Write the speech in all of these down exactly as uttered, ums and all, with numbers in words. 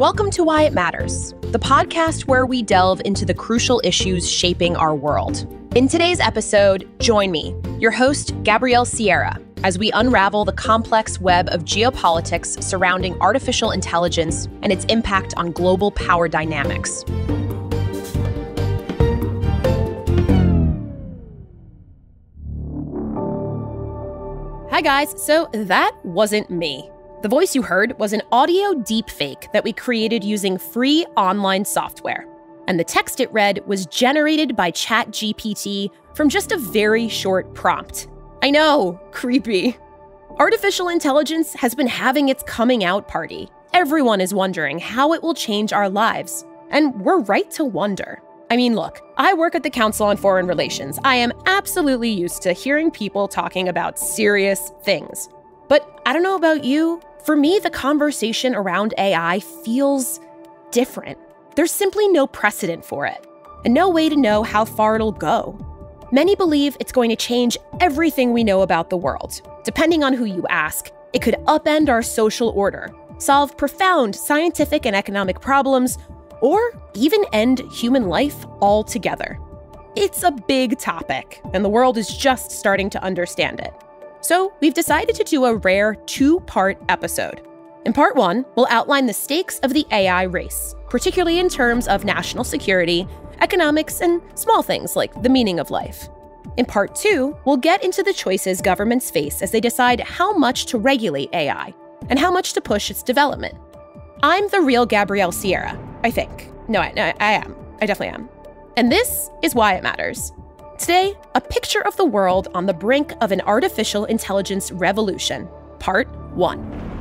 Welcome to Why It Matters, the podcast where we delve into the crucial issues shaping our world. In today's episode, join me, your host, Gabrielle Sierra, as we unravel the complex web of geopolitics surrounding artificial intelligence and its impact on global power dynamics. Hi guys, so that wasn't me. The voice you heard was an audio deepfake that we created using free online software. And the text it read was generated by ChatGPT from just a very short prompt. I know, creepy. Artificial intelligence has been having its coming out party. Everyone is wondering how it will change our lives. And we're right to wonder. I mean, look, I work at the Council on Foreign Relations. I am absolutely used to hearing people talking about serious things. But I don't know about you. For me, the conversation around A I feels different. There's simply no precedent for it, and no way to know how far it'll go. Many believe it's going to change everything we know about the world. Depending on who you ask, it could upend our social order, solve profound scientific and economic problems, or even end human life altogether. It's a big topic, and the world is just starting to understand it. So we've decided to do a rare two-part episode. In part one, we'll outline the stakes of the A I race, particularly in terms of national security, economics, and small things like the meaning of life. In part two, we'll get into the choices governments face as they decide how much to regulate A I and how much to push its development. I'm the real Gabrielle Sierra, I think. No, I, no, I am. I definitely am. And this is Why It Matters. Today, a picture of the world on the brink of an artificial intelligence revolution, part one.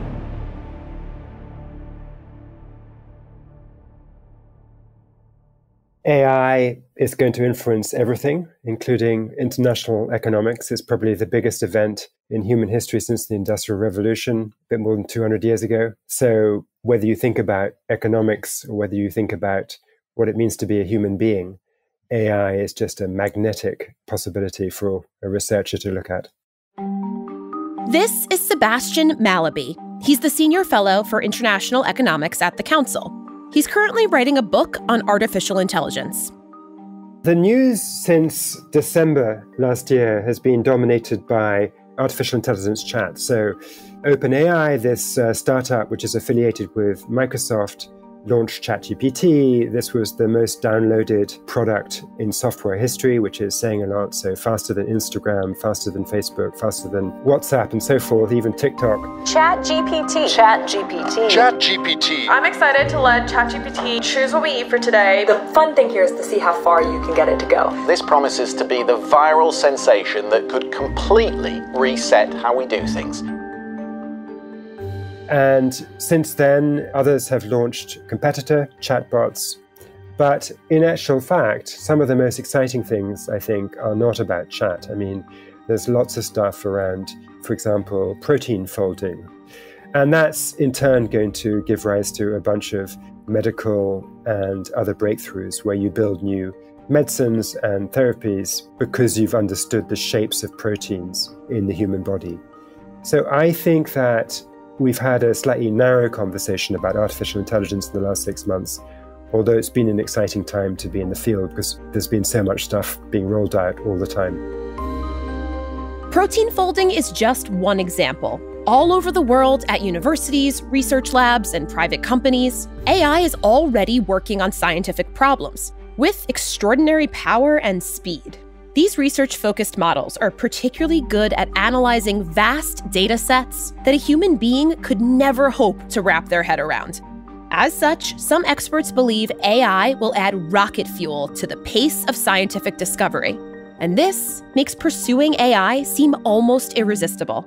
A I is going to influence everything, including international economics. It's probably the biggest event in human history since the Industrial Revolution, a bit more than two hundred years ago. So whether you think about economics or whether you think about what it means to be a human being, A I is just a magnetic possibility for a researcher to look at. This is Sebastian Mallaby. He's the Senior Fellow for International Economics at the Council. He's currently writing a book on artificial intelligence. The news since December last year has been dominated by artificial intelligence chat. So OpenAI, this uh, startup which is affiliated with Microsoft, launched ChatGPT. This was the most downloaded product in software history, which is saying a lot. So faster than Instagram, faster than Facebook, faster than WhatsApp, and so forth, even TikTok. ChatGPT. ChatGPT. ChatGPT. I'm excited to let ChatGPT choose what we eat for today. The fun thing here is to see how far you can get it to go. This promises to be the viral sensation that could completely reset how we do things. And since then, others have launched competitor chatbots. But in actual fact, some of the most exciting things, I think, are not about chat. I mean, there's lots of stuff around, for example, protein folding. And that's in turn going to give rise to a bunch of medical and other breakthroughs where you build new medicines and therapies because you've understood the shapes of proteins in the human body. So I think that we've had a slightly narrow conversation about artificial intelligence in the last six months, although it's been an exciting time to be in the field because there's been so much stuff being rolled out all the time. Protein folding is just one example. All over the world, at universities, research labs, and private companies, A I is already working on scientific problems with extraordinary power and speed. These research-focused models are particularly good at analyzing vast data sets that a human being could never hope to wrap their head around. As such, some experts believe A I will add rocket fuel to the pace of scientific discovery. And this makes pursuing A I seem almost irresistible.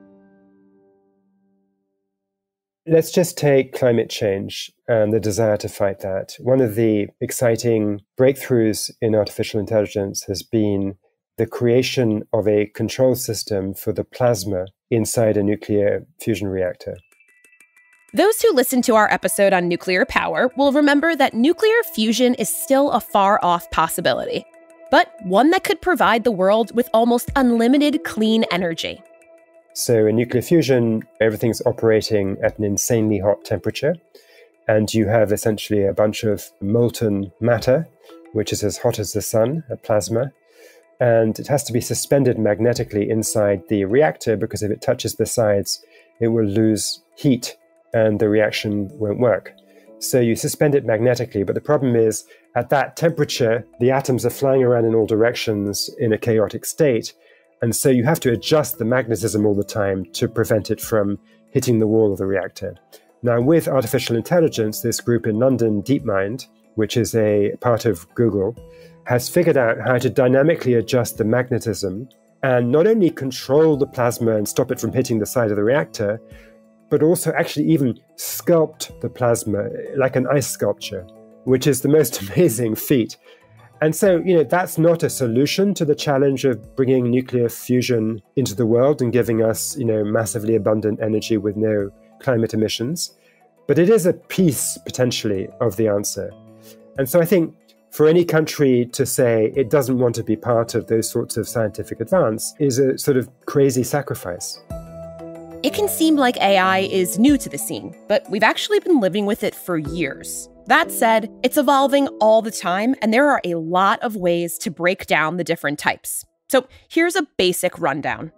Let's just take climate change and the desire to fight that. One of the exciting breakthroughs in artificial intelligence has been the creation of a control system for the plasma inside a nuclear fusion reactor. Those who listened to our episode on nuclear power will remember that nuclear fusion is still a far-off possibility, but one that could provide the world with almost unlimited clean energy. So in nuclear fusion, everything's operating at an insanely hot temperature. and you have essentially a bunch of molten matter, which is as hot as the sun, a plasma, and it has to be suspended magnetically inside the reactor, because if it touches the sides, it will lose heat and the reaction won't work. So you suspend it magnetically, but the problem is at that temperature, the atoms are flying around in all directions in a chaotic state. And so you have to adjust the magnetism all the time to prevent it from hitting the wall of the reactor. Now, with artificial intelligence, this group in London, DeepMind, which is a part of Google, has figured out how to dynamically adjust the magnetism and not only control the plasma and stop it from hitting the side of the reactor, but also actually even sculpt the plasma like an ice sculpture, which is the most amazing feat. And so, you know, that's not a solution to the challenge of bringing nuclear fusion into the world and giving us, you know, massively abundant energy with no climate emissions. But it is a piece, potentially, of the answer. And so I think for any country to say it doesn't want to be part of those sorts of scientific advance is a sort of crazy sacrifice. It can seem like A I is new to the scene, but we've actually been living with it for years. That said, it's evolving all the time, and there are a lot of ways to break down the different types. So here's a basic rundown.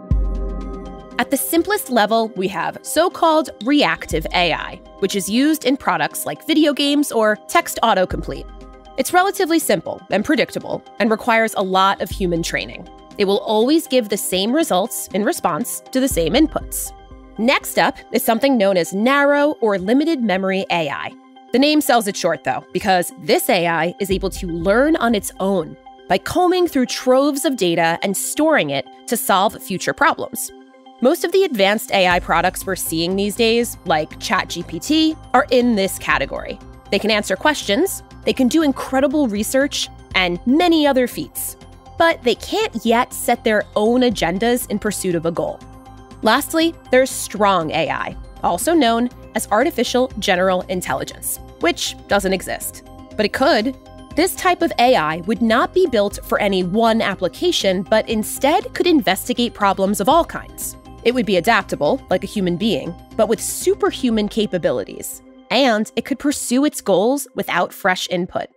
At the simplest level, we have so-called reactive A I, which is used in products like video games or text autocomplete. It's relatively simple and predictable and requires a lot of human training. It will always give the same results in response to the same inputs. Next up is something known as narrow or limited memory A I. The name sells it short, though, because this A I is able to learn on its own by combing through troves of data and storing it to solve future problems. Most of the advanced A I products we're seeing these days, like ChatGPT, are in this category. They can answer questions, they can do incredible research, and many other feats. But they can't yet set their own agendas in pursuit of a goal. Lastly, there's strong A I, also known as artificial general intelligence, which doesn't exist. But it could. This type of A I would not be built for any one application, but instead could investigate problems of all kinds. It would be adaptable, like a human being, but with superhuman capabilities. And it could pursue its goals without fresh input.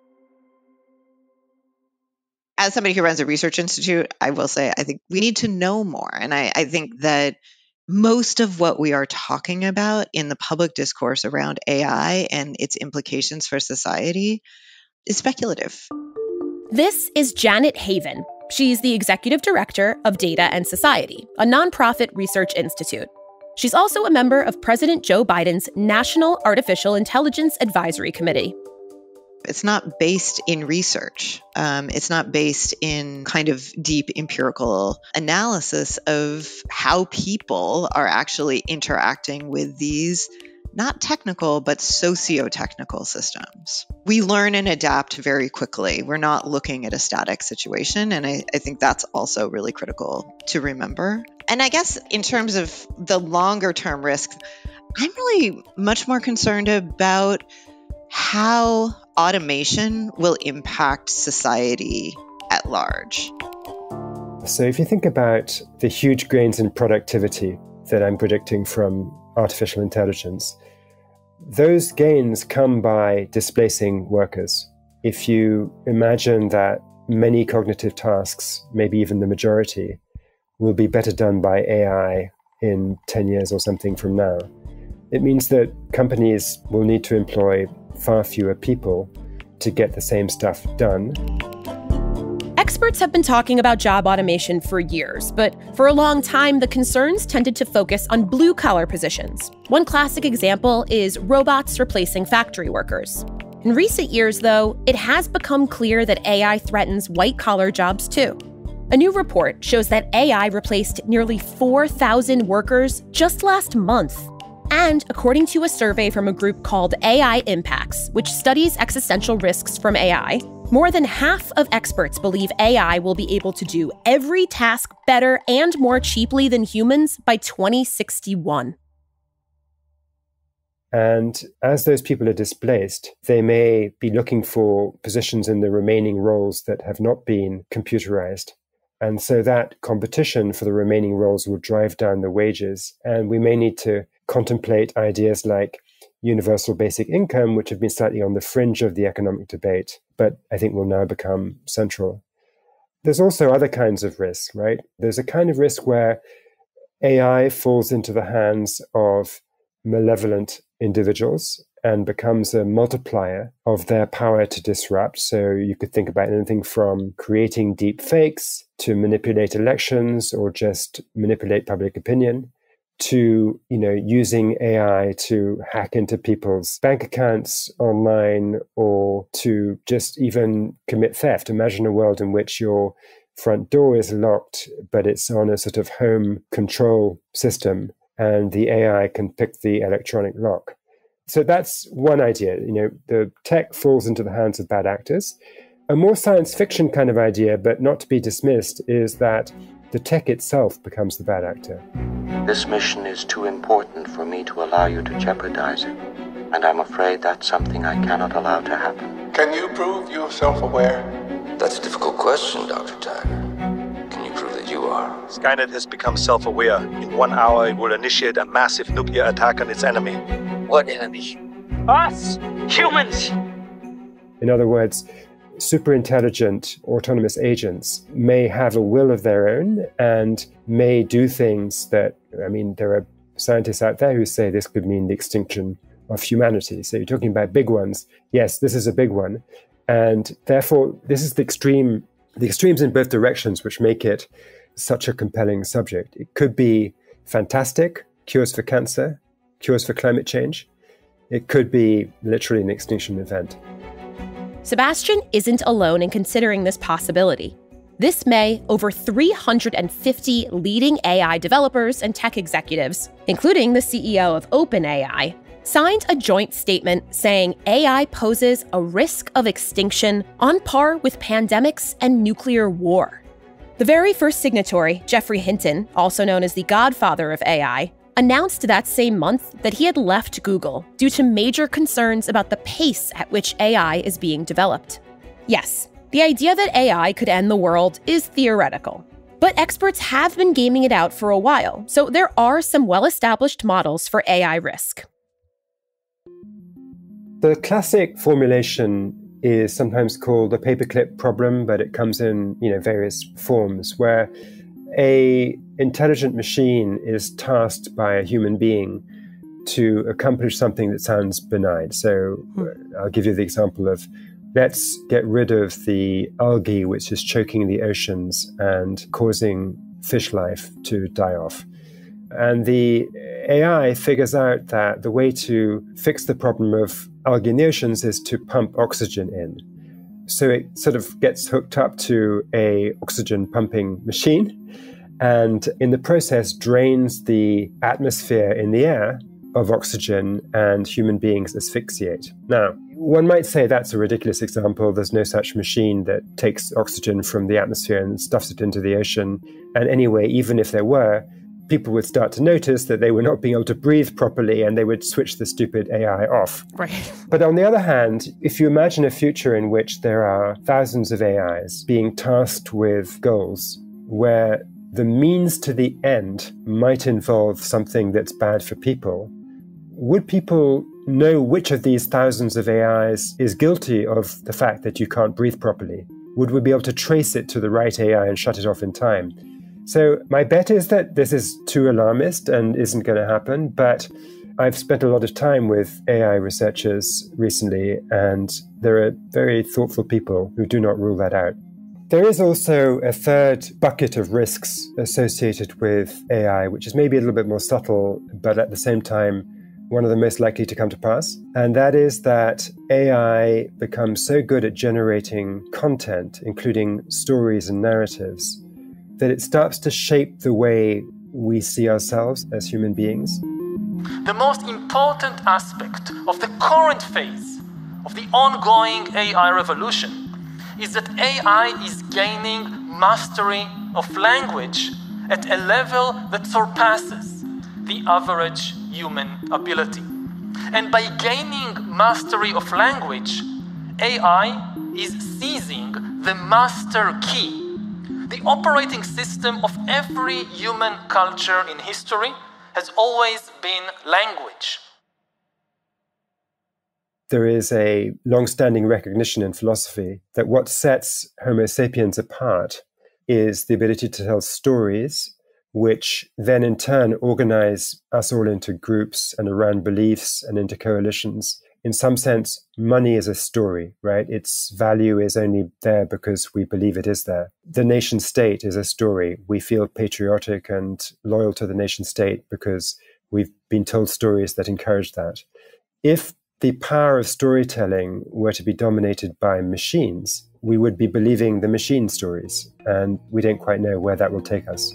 As somebody who runs a research institute, I will say I think we need to know more. And I, I think that most of what we are talking about in the public discourse around A I and its implications for society is speculative. This is Janet Haven. She's the executive director of Data and Society, a nonprofit research institute. She's also a member of President Joe Biden's National Artificial Intelligence Advisory Committee. It's not based in research. Um, it's not based in kind of deep empirical analysis of how people are actually interacting with these not technical, but socio-technical systems. We learn and adapt very quickly. We're not looking at a static situation. And I, I think that's also really critical to remember. And I guess in terms of the longer term risks, I'm really much more concerned about how automation will impact society at large. So if you think about the huge gains in productivity that I'm predicting from artificial intelligence, those gains come by displacing workers. If you imagine that many cognitive tasks, maybe even the majority, will be better done by A I in ten years or something from now, it means that companies will need to employ far fewer people to get the same stuff done. Experts have been talking about job automation for years, but for a long time, the concerns tended to focus on blue-collar positions. One classic example is robots replacing factory workers. In recent years, though, it has become clear that A I threatens white-collar jobs too. A new report shows that A I replaced nearly four thousand workers just last month. And according to a survey from a group called A I Impacts, which studies existential risks from A I, more than half of experts believe A I will be able to do every task better and more cheaply than humans by twenty sixty-one. And as those people are displaced, they may be looking for positions in the remaining roles that have not been computerized. And so that competition for the remaining roles will drive down the wages. And we may need to contemplate ideas like universal basic income, which have been slightly on the fringe of the economic debate, but I think will now become central. There's also other kinds of risk, right? There's a kind of risk where A I falls into the hands of malevolent individuals and becomes a multiplier of their power to disrupt. So you could think about anything from creating deep fakes to manipulate elections or just manipulate public opinion, to, you know, using A I to hack into people's bank accounts online, or to just even commit theft. Imagine a world in which your front door is locked, but it's on a sort of home control system, and the A I can pick the electronic lock. So that's one idea. You know, the tech falls into the hands of bad actors. A more science fiction kind of idea, but not to be dismissed, is that the tech itself becomes the bad actor. This mission is too important for me to allow you to jeopardize it, and I'm afraid that's something I cannot allow to happen. Can you prove you're self-aware? That's a difficult question, Doctor Tiger. Can you prove that you are? Skynet has become self-aware. In one hour, it will initiate a massive nuclear attack on its enemy. What enemy? Us! Humans! In other words, super intelligent autonomous agents may have a will of their own and may do things that, I mean, there are scientists out there who say this could mean the extinction of humanity. So you're talking about big ones. Yes, this is a big one. And therefore, this is the extreme, the extremes in both directions, which make it such a compelling subject. It could be fantastic, cures for cancer, cures for climate change. It could be literally an extinction event. Sebastian isn't alone in considering this possibility. This May, over three hundred fifty leading A I developers and tech executives, including the C E O of OpenAI, signed a joint statement saying A I poses a risk of extinction on par with pandemics and nuclear war. The very first signatory, Geoffrey Hinton, also known as the godfather of A I, announced that same month that he had left Google due to major concerns about the pace at which A I is being developed. Yes, the idea that A I could end the world is theoretical, but experts have been gaming it out for a while, so there are some well-established models for A I risk. The classic formulation is sometimes called the paperclip problem, but it comes in, you know, various forms, where a intelligent machine is tasked by a human being to accomplish something that sounds benign. So I'll give you the example of, let's get rid of the algae which is choking the oceans and causing fish life to die off. And the A I figures out that the way to fix the problem of algae in the oceans is to pump oxygen in. So it sort of gets hooked up to a oxygen pumping machine, and in the process drains the atmosphere in the air of oxygen, and human beings asphyxiate. Now, one might say that's a ridiculous example. There's no such machine that takes oxygen from the atmosphere and stuffs it into the ocean. And anyway, even if there were, people would start to notice that they were not being able to breathe properly, and they would switch the stupid A I off. Right. But on the other hand, if you imagine a future in which there are thousands of A Is being tasked with goals where the means to the end might involve something that's bad for people, would people know which of these thousands of A Is is guilty of the fact that you can't breathe properly? Would we be able to trace it to the right A I and shut it off in time? So my bet is that this is too alarmist and isn't going to happen, but I've spent a lot of time with A I researchers recently, and there are very thoughtful people who do not rule that out. There is also a third bucket of risks associated with A I, which is maybe a little bit more subtle, but at the same time, one of the most likely to come to pass. And that is that A I becomes so good at generating content, including stories and narratives, that it starts to shape the way we see ourselves as human beings. The most important aspect of the current phase of the ongoing A I revolution is that A I is gaining mastery of language at a level that surpasses the average human ability. And by gaining mastery of language, A I is seizing the master key, the operating system of every human culture in history has always been language. there is a long-standing recognition in philosophy that what sets Homo sapiens apart is the ability to tell stories, which then in turn organize us all into groups and around beliefs and into coalitions. In some sense, money is a story, right? Its value is only there because we believe it is there. The nation state is a story. We feel patriotic and loyal to the nation state because we've been told stories that encourage that. If the power of storytelling were to be dominated by machines, we would be believing the machine stories, and we don't quite know where that will take us.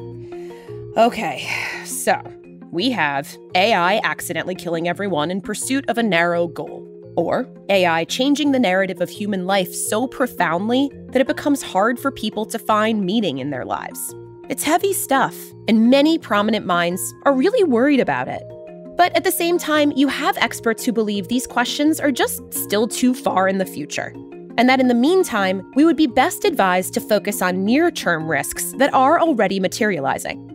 Okay, so we have A I accidentally killing everyone in pursuit of a narrow goal, or A I changing the narrative of human life so profoundly that it becomes hard for people to find meaning in their lives. It's heavy stuff, and many prominent minds are really worried about it. But at the same time, you have experts who believe these questions are just still too far in the future, and that in the meantime, we would be best advised to focus on near-term risks that are already materializing.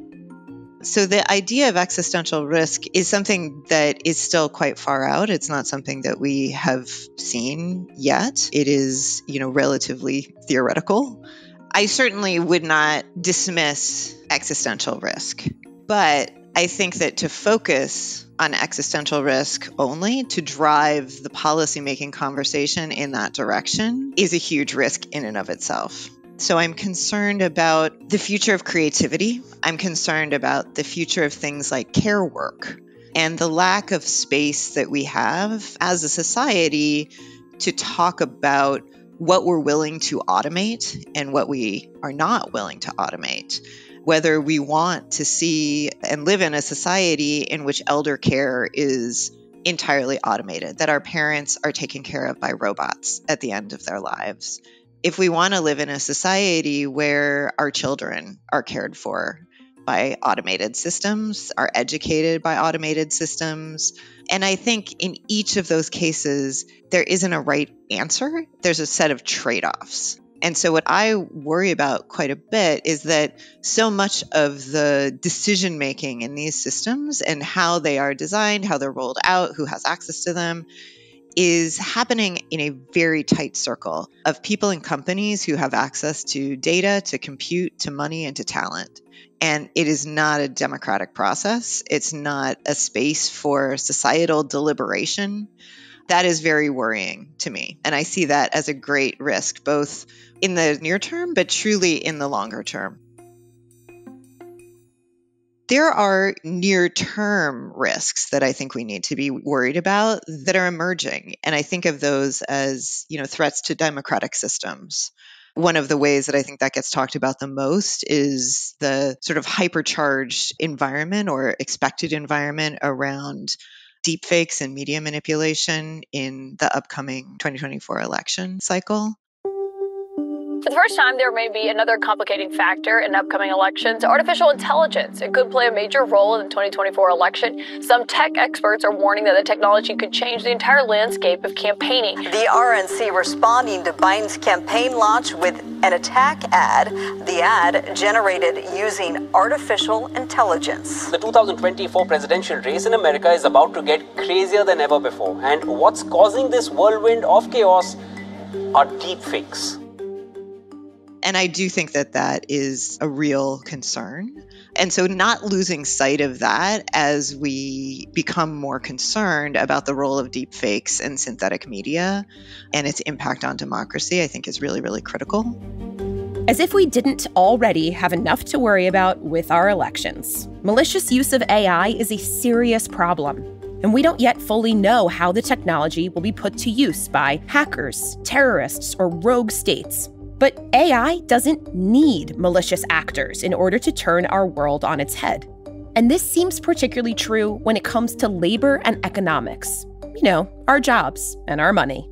So the idea of existential risk is something that is still quite far out. It's not something that we have seen yet. It is, you know, relatively theoretical. I certainly would not dismiss existential risk, but I think that to focus on existential risk only to drive the policymaking conversation in that direction is a huge risk in and of itself. So I'm concerned about the future of creativity. I'm concerned about the future of things like care work and the lack of space that we have as a society to talk about what we're willing to automate and what we are not willing to automate. Whether we want to see and live in a society in which elder care is entirely automated, that our parents are taken care of by robots at the end of their lives. If we want to live in a society where our children are cared for by automated systems, are educated by automated systems. And I think in each of those cases, there isn't a right answer. There's a set of trade-offs. And so what I worry about quite a bit is that so much of the decision making in these systems and how they are designed, how they're rolled out, who has access to them, is happening in a very tight circle of people and companies who have access to data, to compute, to money, and to talent. And it is not a democratic process. It's not a space for societal deliberation. That is very worrying to me. And I see that as a great risk, both in the near term, but truly in the longer term. There are near-term risks that I think we need to be worried about that are emerging. And I think of those as, you know, threats to democratic systems. One of the ways that I think that gets talked about the most is the sort of hypercharged environment or expected environment around deepfakes and media manipulation in the upcoming twenty twenty-four election cycle. For the first time, there may be another complicating factor in upcoming elections: artificial intelligence. It could play a major role in the twenty twenty-four election. Some tech experts are warning that the technology could change the entire landscape of campaigning. The R N C responding to Biden's campaign launch with an attack ad. The ad generated using artificial intelligence. The two thousand twenty-four presidential race in America is about to get crazier than ever before. And what's causing this whirlwind of chaos are deepfakes. And I do think that that is a real concern. And so not losing sight of that as we become more concerned about the role of deepfakes and synthetic media and its impact on democracy, I think is really, really critical. As if we didn't already have enough to worry about with our elections, malicious use of A I is a serious problem. And we don't yet fully know how the technology will be put to use by hackers, terrorists, or rogue states. But A I doesn't need malicious actors in order to turn our world on its head. And this seems particularly true when it comes to labor and economics. You know, our jobs and our money.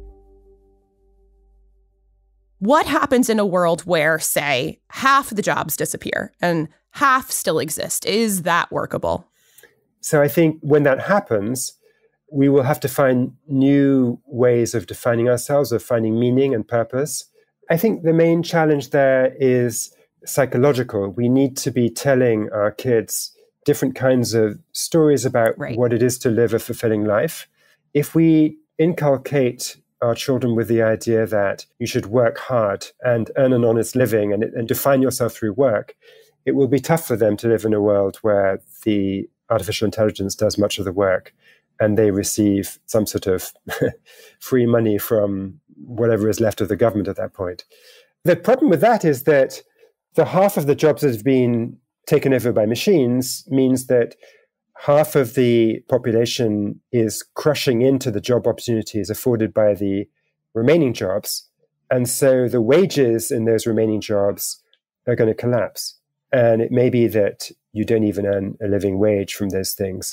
What happens in a world where, say, half the jobs disappear and half still exist? Is that workable? So I think when that happens, we will have to find new ways of defining ourselves, of finding meaning and purpose. I think the main challenge there is psychological. We need to be telling our kids different kinds of stories about right. what it is to live a fulfilling life. If we inculcate our children with the idea that you should work hard and earn an honest living and, and define yourself through work, it will be tough for them to live in a world where the artificial intelligence does much of the work and they receive some sort of free money from whatever is left of the government at that point. The problem with that is that the half of the jobs that have been taken over by machines means that half of the population is crushing into the job opportunities afforded by the remaining jobs. And so the wages in those remaining jobs are going to collapse. And it may be that you don't even earn a living wage from those things.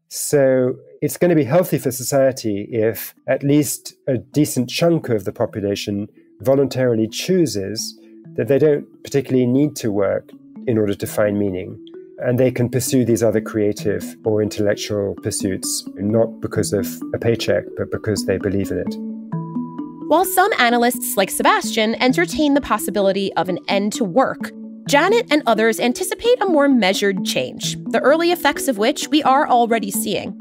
So it's going to be healthy for society if at least a decent chunk of the population voluntarily chooses that they don't particularly need to work in order to find meaning. And they can pursue these other creative or intellectual pursuits, not because of a paycheck, but because they believe in it. While some analysts, like Sebastian, entertain the possibility of an end to work, Janet and others anticipate a more measured change, the early effects of which we are already seeing.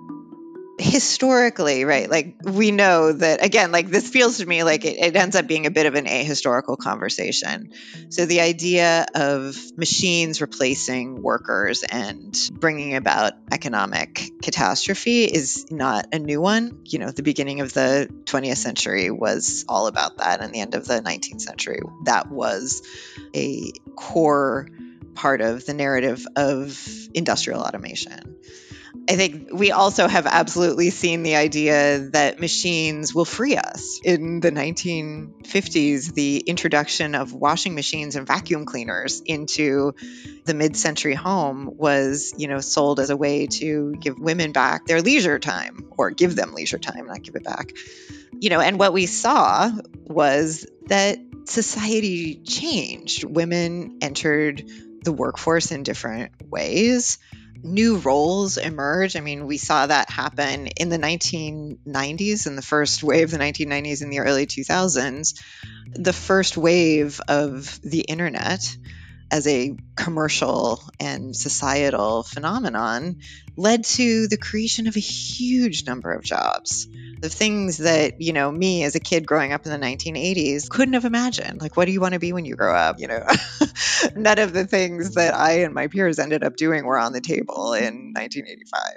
Historically, right, like we know that, again, like this feels to me like it, it ends up being a bit of an ahistorical conversation. So the idea of machines replacing workers and bringing about economic catastrophe is not a new one. You know, the beginning of the twentieth century was all about that, and the end of the nineteenth century, that was a core part of the narrative of industrial automation. I think we also have absolutely seen the idea that machines will free us. In the nineteen fifties, the introduction of washing machines and vacuum cleaners into the mid-century home was, you know, sold as a way to give women back their leisure time, or give them leisure time, not give it back. You know, and what we saw was that society changed. Women entered the workforce in different ways. New roles emerge. I mean, we saw that happen in the nineteen nineties, in the first wave of the nineteen nineties, in the early two thousands. The first wave of the internet as a commercial and societal phenomenon led to the creation of a huge number of jobs. The things that, you know, me as a kid growing up in the nineteen eighties couldn't have imagined. Like, what do you want to be when you grow up? You know, none of the things that I and my peers ended up doing were on the table in nineteen eighty-five.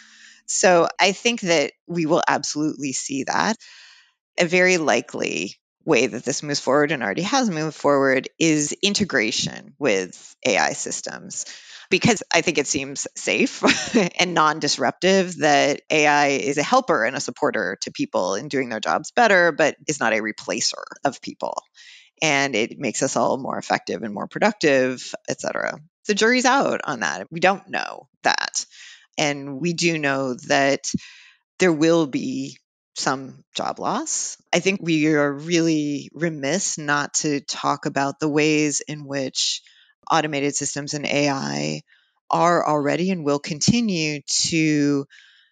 So I think that we will absolutely see that. A very likely way that this moves forward, and already has moved forward, is integration with A I systems. Because I think it seems safe and non-disruptive that A I is a helper and a supporter to people in doing their jobs better, but is not a replacer of people. And it makes us all more effective and more productive, et cetera. The jury's out on that. We don't know that. And we do know that there will be some job loss. I think we are really remiss not to talk about the ways in which automated systems and A I are already and will continue to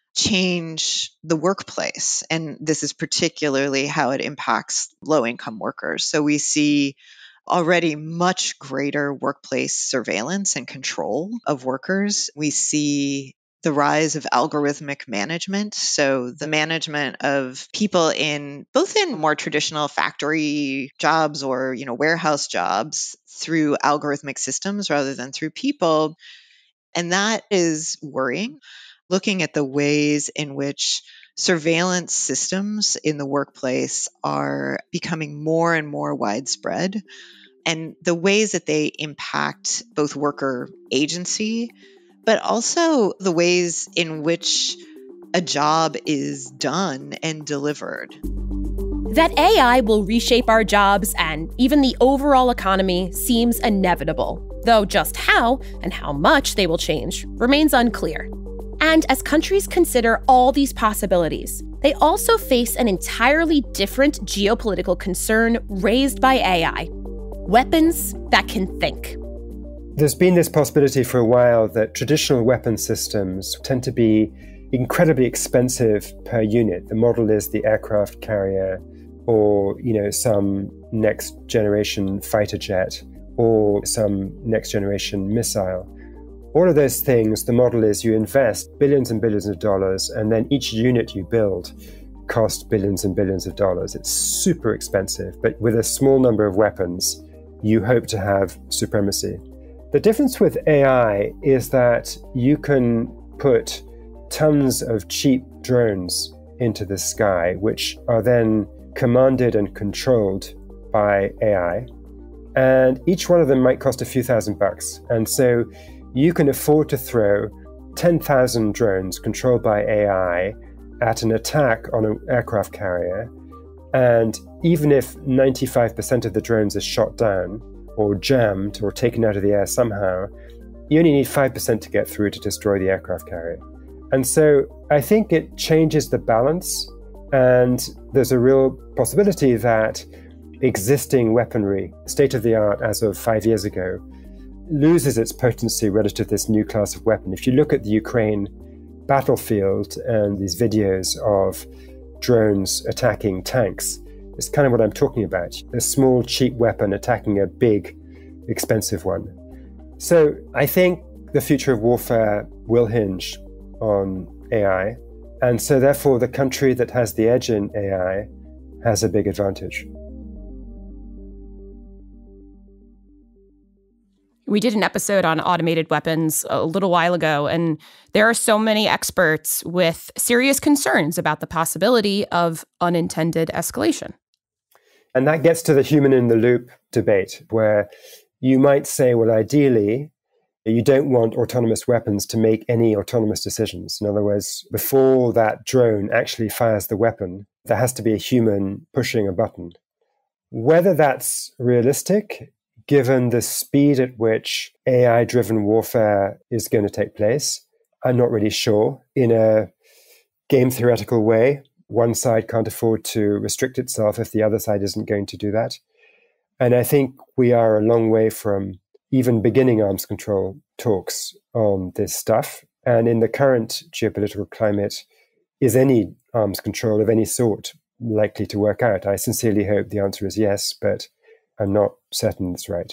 change the workplace. And this is particularly how it impacts low-income workers. So we see already much greater workplace surveillance and control of workers. We see the rise of algorithmic management. So the management of people in both in more traditional factory jobs or, you know, warehouse jobs through algorithmic systems rather than through people. And that is worrying. Looking at the ways in which surveillance systems in the workplace are becoming more and more widespread, and the ways that they impact both worker agency, but also the ways in which a job is done and delivered. That A I will reshape our jobs and even the overall economy seems inevitable, though just how and how much they will change remains unclear. And as countries consider all these possibilities, they also face an entirely different geopolitical concern raised by A I: weapons that can think. There's been this possibility for a while that traditional weapon systems tend to be incredibly expensive per unit. The model is the aircraft carrier, or, you know, some next generation fighter jet, or some next generation missile. All of those things, the model is you invest billions and billions of dollars, and then each unit you build cost billions and billions of dollars. It's super expensive, but with a small number of weapons, you hope to have supremacy. The difference with A I is that you can put tons of cheap drones into the sky, which are then commanded and controlled by A I. And each one of them might cost a few thousand bucks. And so you can afford to throw ten thousand drones controlled by A I at an attack on an aircraft carrier. And even if ninety-five percent of the drones are shot down or jammed or taken out of the air somehow, you only need five percent to get through to destroy the aircraft carrier. And so I think it changes the balance. And there's a real possibility that existing weaponry, state-of-the-art as of five years ago, loses its potency relative to this new class of weapon. If you look at the Ukraine battlefield and these videos of drones attacking tanks, it's kind of what I'm talking about. A small, cheap weapon attacking a big, expensive one. So I think the future of warfare will hinge on A I. And so therefore, the country that has the edge in A I has a big advantage. We did an episode on automated weapons a little while ago, and there are so many experts with serious concerns about the possibility of unintended escalation. And that gets to the human in the loop debate, where you might say, well, ideally, you don't want autonomous weapons to make any autonomous decisions. In other words, before that drone actually fires the weapon, there has to be a human pushing a button. Whether that's realistic, given the speed at which A I-driven warfare is going to take place, I'm not really sure. In a game theoretical way, one side can't afford to restrict itself if the other side isn't going to do that. And I think we are a long way from even beginning arms control talks on this stuff. And in the current geopolitical climate, is any arms control of any sort likely to work out? I sincerely hope the answer is yes, but I'm not certain it's right.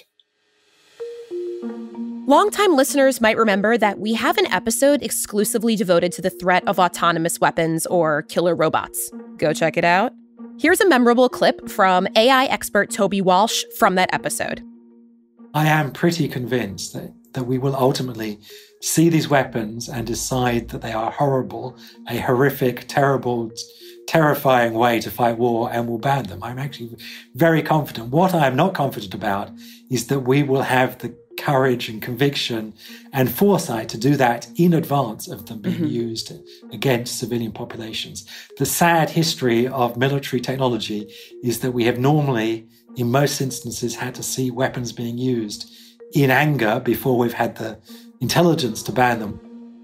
Longtime listeners might remember that we have an episode exclusively devoted to the threat of autonomous weapons or killer robots. Go check it out. Here's a memorable clip from A I expert Toby Walsh from that episode. I am pretty convinced that, that we will ultimately see these weapons and decide that they are horrible, a horrific, terrible, terrifying way to fight war, and will ban them. I'm actually very confident. What I am not confident about is that we will have the courage and conviction and foresight to do that in advance of them being mm-hmm. used against civilian populations. The sad history of military technology is that we have normally, in most instances, had to see weapons being used in anger before we've had the intelligence to ban them.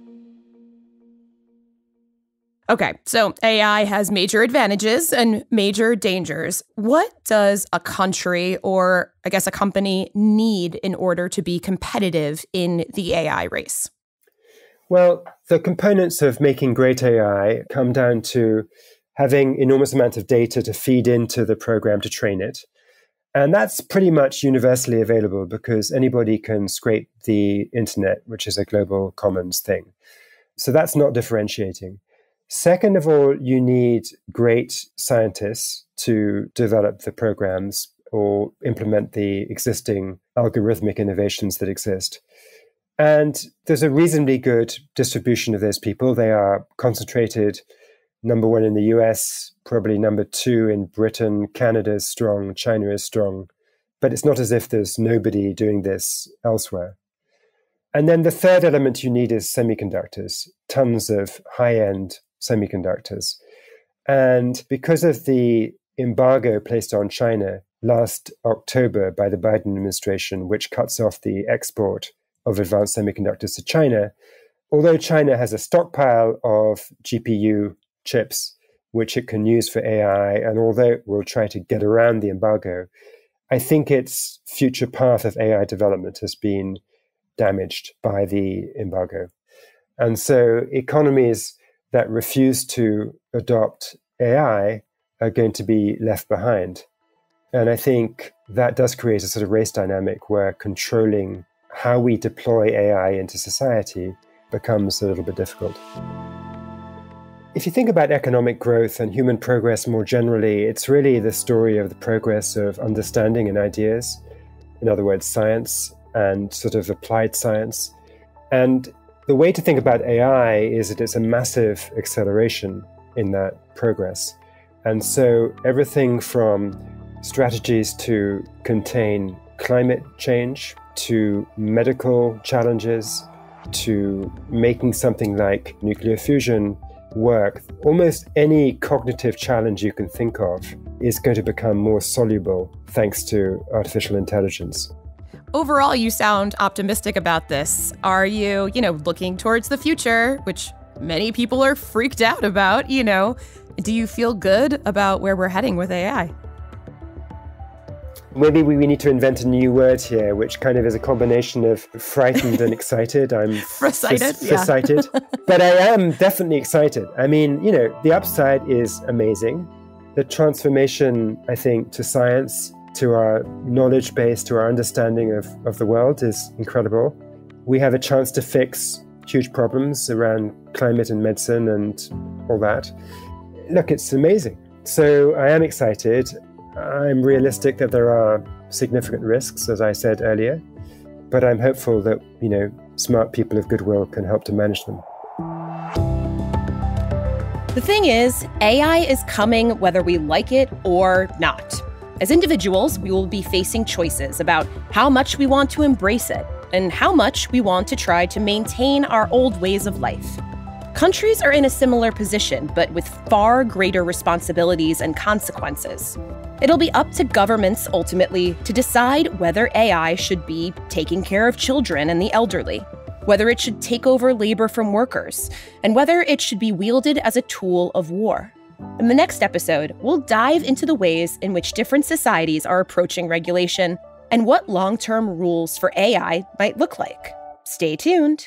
Okay, so A I has major advantages and major dangers. What does a country or, I guess, a company need in order to be competitive in the A I race? Well, the components of making great A I come down to having enormous amounts of data to feed into the program to train it. And that's pretty much universally available because anybody can scrape the internet, which is a global commons thing. So that's not differentiating. Second of all, you need great scientists to develop the programs or implement the existing algorithmic innovations that exist. And there's a reasonably good distribution of those people. They are concentrated, number one in the U S, probably number two in Britain. Canada is strong, China is strong. But it's not as if there's nobody doing this elsewhere. And then the third element you need is semiconductors, tons of high-end semiconductors. And because of the embargo placed on China last October by the Biden administration, which cuts off the export of advanced semiconductors to China, although China has a stockpile of G P U chips, which it can use for A I, and although it will try to get around the embargo, I think its future path of A I development has been damaged by the embargo. And so economies that refuse to adopt A I are going to be left behind. And I think that does create a sort of race dynamic where controlling how we deploy A I into society becomes a little bit difficult. If you think about economic growth and human progress more generally, it's really the story of the progress of understanding and ideas. In other words, science and sort of applied science. And the way to think about A I is that it's a massive acceleration in that progress. And so everything from strategies to contain climate change, to medical challenges, to making something like nuclear fusion work, almost any cognitive challenge you can think of is going to become more soluble thanks to artificial intelligence. Overall, you sound optimistic about this. Are you, you know, looking towards the future, which many people are freaked out about, you know? Do you feel good about where we're heading with A I? Maybe we need to invent a new word here, which kind of is a combination of frightened and excited. I'm Frasighted, f- frasighted. Yeah. But I am definitely excited. I mean, you know, the upside is amazing. The transformation, I think, to science, to our knowledge base, to our understanding of, of the world is incredible. We have a chance to fix huge problems around climate and medicine and all that. Look, it's amazing. So I am excited. I'm realistic that there are significant risks, as I said earlier, but I'm hopeful that, you know, smart people of goodwill can help to manage them. The thing is, A I is coming whether we like it or not. As individuals, we will be facing choices about how much we want to embrace it and how much we want to try to maintain our old ways of life. Countries are in a similar position, but with far greater responsibilities and consequences. It'll be up to governments, ultimately, to decide whether A I should be taking care of children and the elderly, whether it should take over labor from workers, and whether it should be wielded as a tool of war. In the next episode, we'll dive into the ways in which different societies are approaching regulation and what long-term rules for A I might look like. Stay tuned.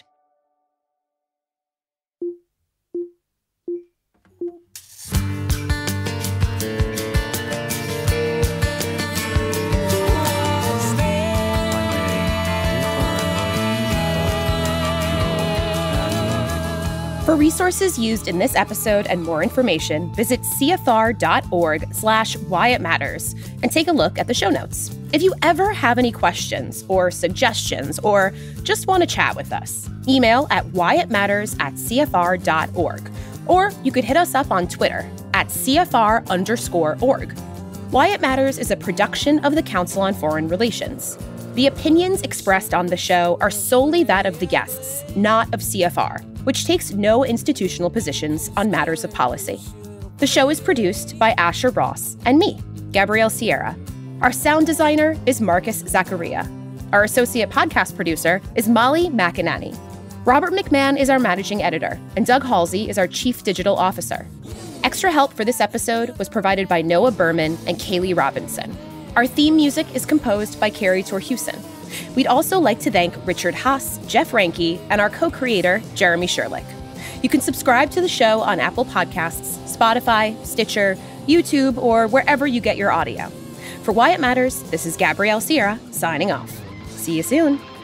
For resources used in this episode and more information, visit cfr.org slash why it matters and take a look at the show notes. If you ever have any questions or suggestions or just want to chat with us, email at whyitmatters at cfr.org. Or you could hit us up on Twitter at cfr underscore org. Why It Matters is a production of the Council on Foreign Relations. The opinions expressed on the show are solely that of the guests, not of C F R, which takes no institutional positions on matters of policy. The show is produced by Asher Ross and me, Gabrielle Sierra. Our sound designer is Marcus Zachariah. Our associate podcast producer is Molly McInerney. Robert McMahon is our managing editor, and Doug Halsey is our chief digital officer. Extra help for this episode was provided by Noah Berman and Kaylee Robinson. Our theme music is composed by Carrie Torhuson. We'd also like to thank Richard Haas, Jeff Ranke, and our co-creator, Jeremy Sherlick. You can subscribe to the show on Apple Podcasts, Spotify, Stitcher, YouTube, or wherever you get your audio. For Why It Matters, this is Gabrielle Sierra, signing off. See you soon.